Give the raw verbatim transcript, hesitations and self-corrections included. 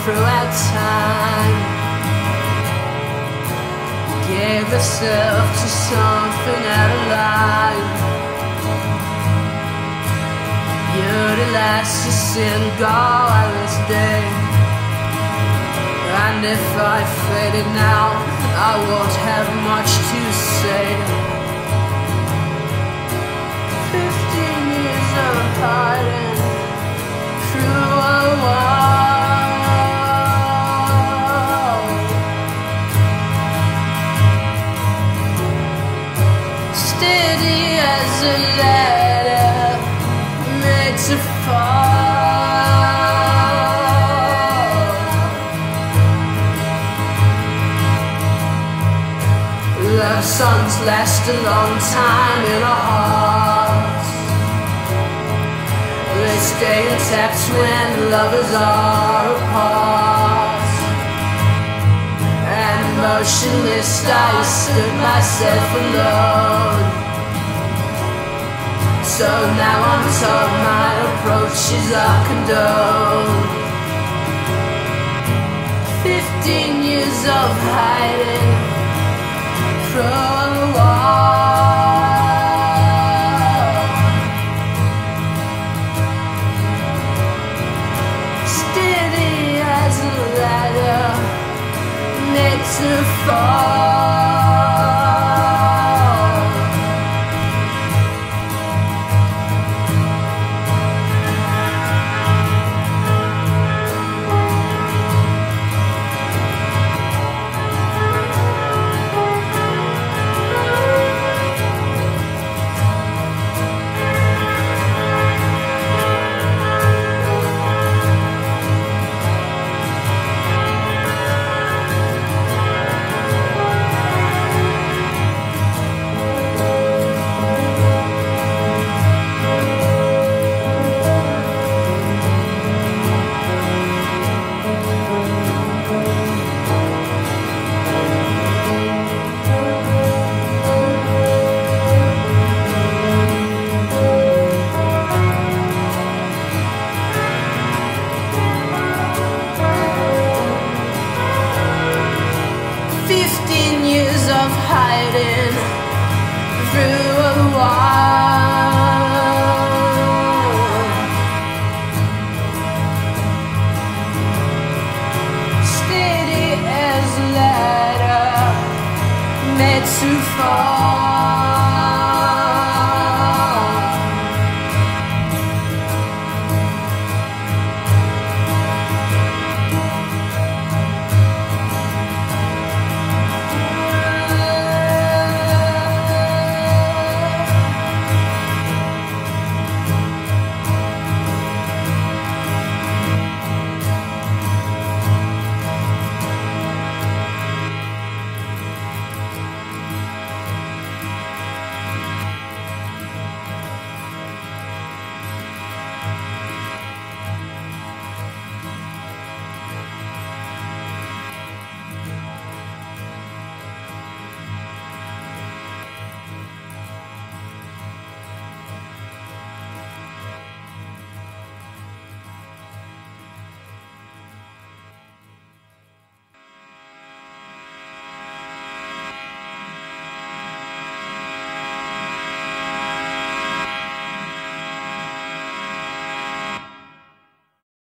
throughout time. Gave herself to something out of line. Utilized in godless day. And if I faded now, I won't have much to say. Fifteen years of hiding through a wall, steady as a ladder made to fall. Love songs last a long time in our hearts. They stay intact when lovers are apart. And motionless I stood myself alone. So now I'm told my approaches are condoned. Fifteen years of hiding from